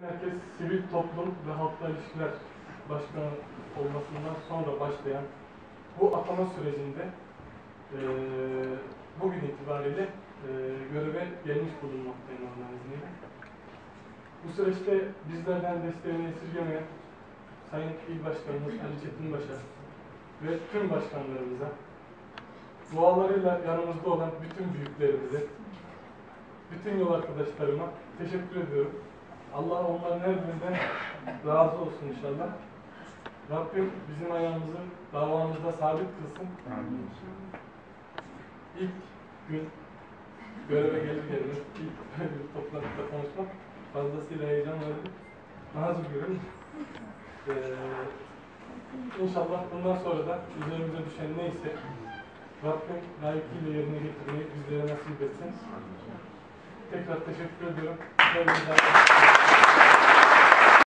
Herkes sivil toplum ve halkla ilişkiler başkanı olmasından sonra başlayan bu atama sürecinde bugün itibariyle göreve gelmiş bulunmaktayım Allah'ın izniyle. Bu süreçte bizlerden desteğini esirgemeyen Sayın İl Başkanımız Ali Çetinbaş'a ve tüm başkanlarımıza, dualarıyla yanımızda olan bütün büyüklerimize, bütün yol arkadaşlarıma teşekkür ediyorum. Allah onların her birinden razı olsun inşallah. Rabbim bizim ayağımızı davamızda sabit kılsın. İlk gün göreve gelir gelmez ilk toplantıda konuşmak fazlasıyla heyecan verdim. Nazım görün. İnşallah bundan sonra da üzerimize düşen neyse Rabbim layıkıyla yerine getirmeyi bizlere nasip etsin. Tekrar teşekkür ediyorum.